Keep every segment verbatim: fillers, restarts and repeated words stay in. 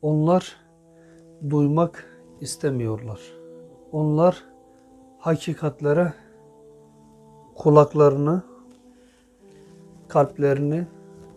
Onlar duymak istemiyorlar. Onlar hakikatlere kulaklarını, kalplerini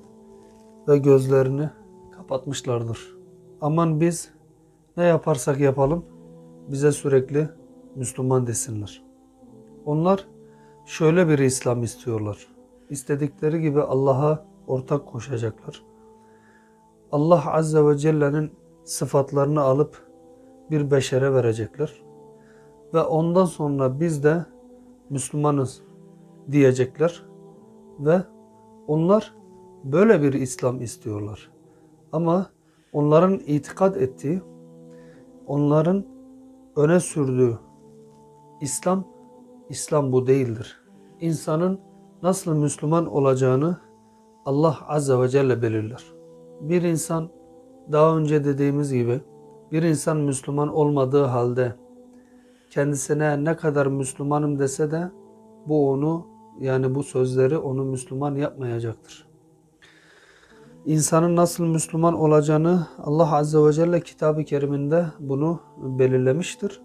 ve gözlerini kapatmışlardır. Aman biz ne yaparsak yapalım bize sürekli Müslüman desinler. Onlar şöyle bir İslam istiyorlar. İstedikleri gibi Allah'a ortak koşacaklar. Allah Azze ve Celle'nin sıfatlarını alıp bir beşere verecekler. Ve ondan sonra biz de Müslümanız diyecekler. Ve onlar böyle bir İslam istiyorlar. Ama onların itikad ettiği, onların öne sürdüğü İslam, İslam bu değildir. İnsanın nasıl Müslüman olacağını Allah Azze ve Celle belirler. Bir insan, daha önce dediğimiz gibi, bir insan Müslüman olmadığı halde kendisine ne kadar Müslümanım dese de bu onu, yani bu sözleri onu Müslüman yapmayacaktır. İnsanın nasıl Müslüman olacağını Allah Azze ve Celle Kitab-ı Kerim'inde bunu belirlemiştir.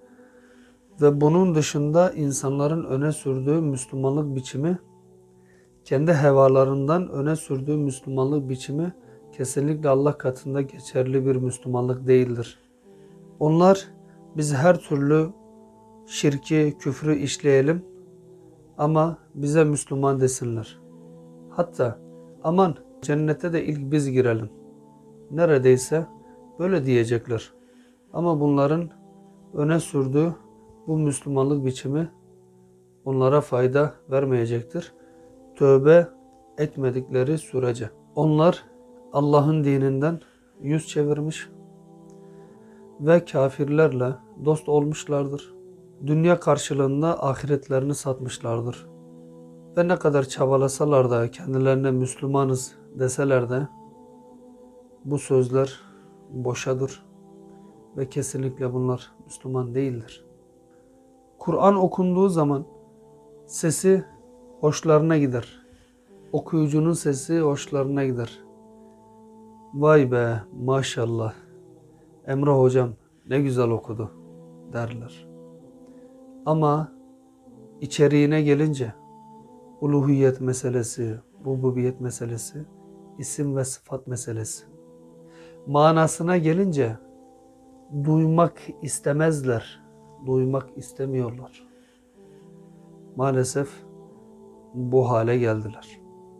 Ve bunun dışında insanların öne sürdüğü Müslümanlık biçimi, kendi hevalarından öne sürdüğü Müslümanlık biçimi kesinlikle Allah katında geçerli bir Müslümanlık değildir. Onlar biz her türlü şirki, küfrü işleyelim ama bize Müslüman desinler. Hatta aman cennete de ilk biz girelim. Neredeyse böyle diyecekler. Ama bunların öne sürdüğü bu Müslümanlık biçimi onlara fayda vermeyecektir. Tövbe etmedikleri sürece. Onlar Allah'ın dininden yüz çevirmiş ve kafirlerle dost olmuşlardır. Dünya karşılığında ahiretlerini satmışlardır. Ve ne kadar çabalasalar da kendilerine Müslümanız deseler de bu sözler boşadır ve kesinlikle bunlar Müslüman değildir. Kur'an okunduğu zaman sesi hoşlarına gider. Okuyucunun sesi hoşlarına gider. Vay be maşallah Emre hocam ne güzel okudu derler. Ama içeriğine gelince uluhiyet meselesi, rububiyet meselesi, isim ve sıfat meselesi. Manasına gelince duymak istemezler, duymak istemiyorlar. Maalesef bu hale geldiler.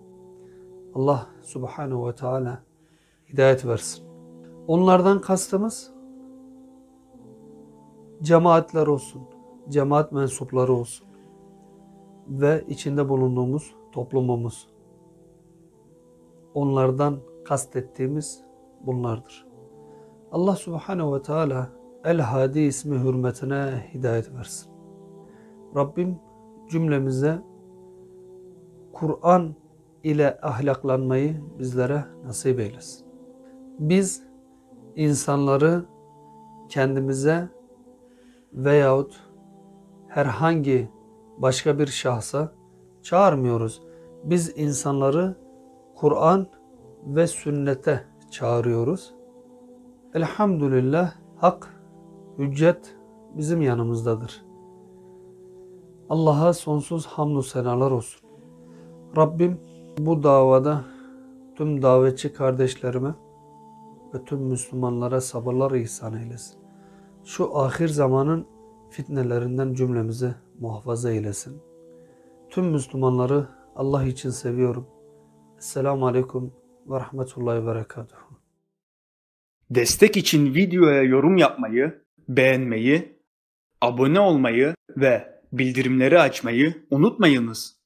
Allah Subhanahu ve Teala hidayet versin. Onlardan kastımız cemaatler olsun, cemaat mensupları olsun ve içinde bulunduğumuz toplumumuz. Onlardan kastettiğimiz bunlardır. Allah Subhanahu ve Teala El-Hadi ismi hürmetine hidayet versin. Rabbim cümlemize Kur'an ile ahlaklanmayı bizlere nasip eylesin. Biz insanları kendimize veyahut herhangi başka bir şahsa çağırmıyoruz. Biz insanları Kur'an ve sünnete çağırıyoruz. Elhamdülillah hak, hüccet bizim yanımızdadır. Allah'a sonsuz hamdü senalar olsun. Rabbim bu davada tüm davetçi kardeşlerime ve tüm Müslümanlara sabırlar ihsan eylesin. Şu ahir zamanın fitnelerinden cümlemizi muhafaza eylesin. Tüm Müslümanları Allah için seviyorum. Esselamu Aleyküm ve Rahmetullahi ve Berekatuhu. Destek için videoya yorum yapmayı, beğenmeyi, abone olmayı ve bildirimleri açmayı unutmayınız.